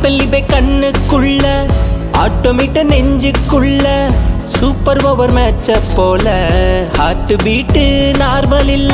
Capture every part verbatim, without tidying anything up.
Alpenliebe Kannukulla auto meter நெஞ்சுக்குள்ள super over மேட்ச போல ஹார்ட் பீட் நார்மல் இல்ல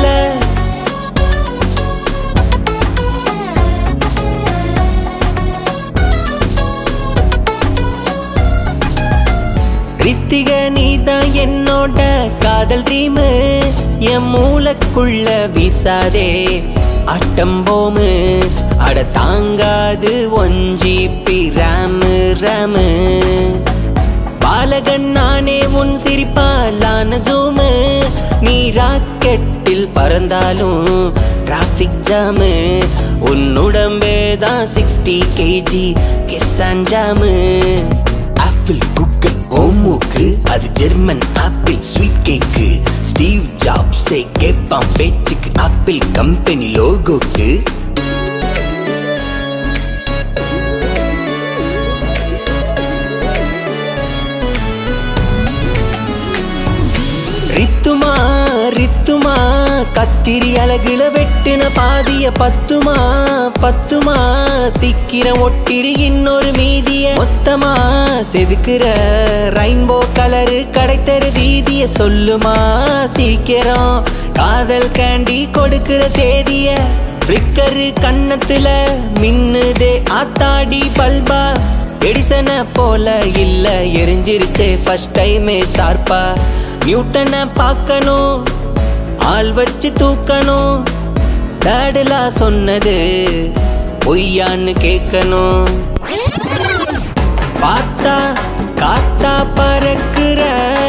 ரித்திக நீதான் என்னோட காதல் ட்ரீம் என் மூளைக்குள்ள வீசாதே ஆட்டம் போமு அட தாங்காது ஒன் ஜிபி ராமு ராமு பாலகன் நானே உன் சிரிப்பாலான ஜூமு நீ ராக்கெட்டில் பறந்தாலும் டிராஃபிக் ஜாமு உன் உடம்பேதான் சிக்ஸ்டி கேஜி கெசான் ஜாமு ஆப்பிள் குக்கர் ஓமோக்கு அது German apple sweet cake Steve ஜாப்ஸே கேட்பான் பேச்சுக்கு ஆப்பிள் கம்பெனி லோகோக்கு ரித்துமா ரித்துமா கத்திரி அழகுல வெட்டுன பாதிய பத்துமா பத்துமா சீக்கிரம் ஒட்டிரு இன்னொரு மீதிய மொத்தமா செதுக்குற ரெயின்போ கலரு கடைத்தர வீதிய சொல்லுமா சீக்கிரம் காதல் கேண்டி கொடுக்கிற தேதிய ஃபிளிக்கரு கண்ணத்துல மின்னுதே ஆத்தாடி பல்பா எடிசன போல இல்ல எரிஞ்சிருச்சே ஃபர்ஸ்ட் டைமே சார்பா நியூட்டனை பார்க்கணும் ஆள் வச்சு தூக்கணும் டேடலா சொன்னது பொய்யான்னு கேட்கணும் பார்த்தா காத்தா பறக்குற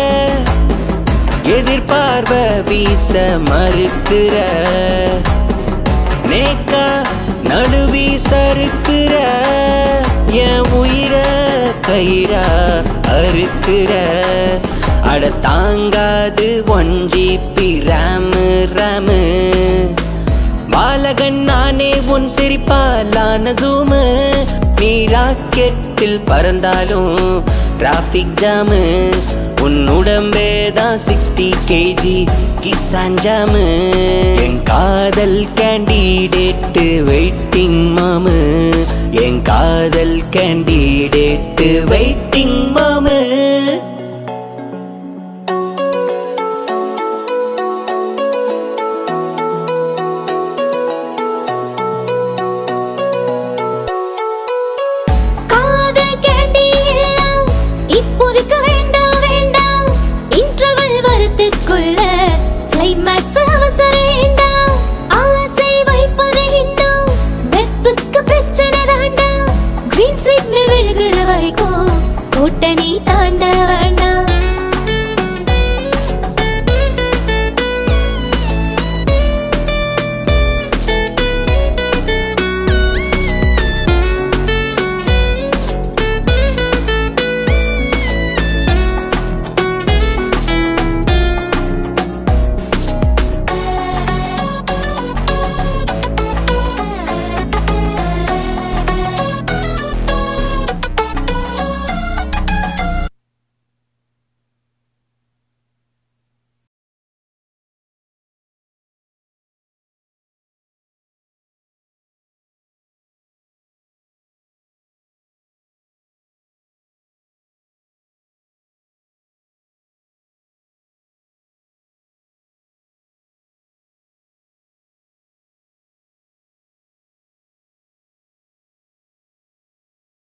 எதிர்பார்வை வீச மறுக்கிற நேக்கா நடுவி சறுக்கிற என் உயிரை கயிறா அறுக்கிற அட தாங்காது ஒன் ஜிபி ராமு ராமு பாலகன் நானே உன் சிரிப்பாலான ஜூமு நீ ராக்கெட்டில் பறந்தாலும் டிராஃபிக் ஜாமு உன் உடம்பேதான் சிக்ஸ்டி கேஜி கிசான் ஜாமு என் காதல் கேண்டிடேட்டு வெயிட்டிங் மாமு என் காதல் கேண்டிடேட்டு வெயிட்டிங் மாமு கூட்டணி தாண்ட